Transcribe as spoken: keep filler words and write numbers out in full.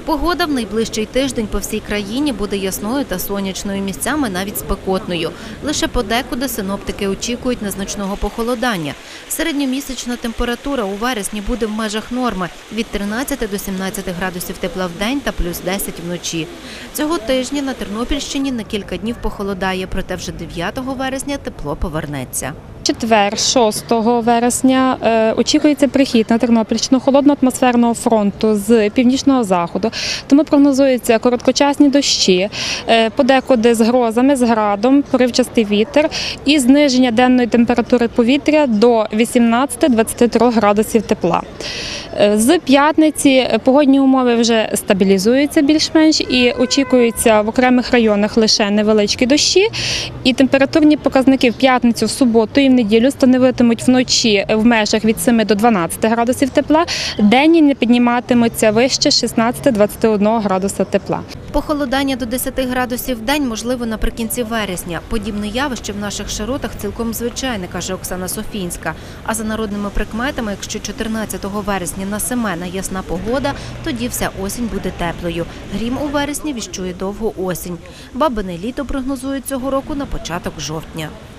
Погода в найближчий тиждень по всій країні буде ясною та сонячною, місцями навіть спекотною. Лише подекуди синоптики очікують незначного похолодання. Середньомісячна температура у вересні буде в межах норми – від тринадцяти до сімнадцяти градусів тепла в день та плюс десять вночі. Цього тижня на Тернопільщині на кілька днів похолодає, проте вже дев'ятого вересня тепло повернеться. Четвер, шостого вересня, е, очікується прихід на Тернопільщину холодного атмосферного фронту з північного заходу, тому прогнозуються короткочасні дощі, е, подекуди з грозами, з градом, поривчастий вітер і зниження денної температури повітря до вісімнадцяти - двадцяти трьох градусів тепла. Е, з п'ятниці погодні умови вже стабілізуються більш-менш і очікуються в окремих районах лише невеличкі дощі, і температурні показники в п'ятницю, в суботу і в неділю становитимуть вночі в межах від семи до дванадцяти градусів тепла, денні не підніматимуться вище шістнадцяти - двадцяти одного градуса тепла. Похолодання до десяти градусів в день можливо наприкінці вересня. Подібне явище в наших широтах цілком звичайне, каже Оксана Софінська. А за народними прикметами, якщо чотирнадцятого вересня на Семена ясна погода, тоді вся осінь буде теплою. Грім у вересні віщує довгу осінь. Бабине літо прогнозують цього року на початок жовтня.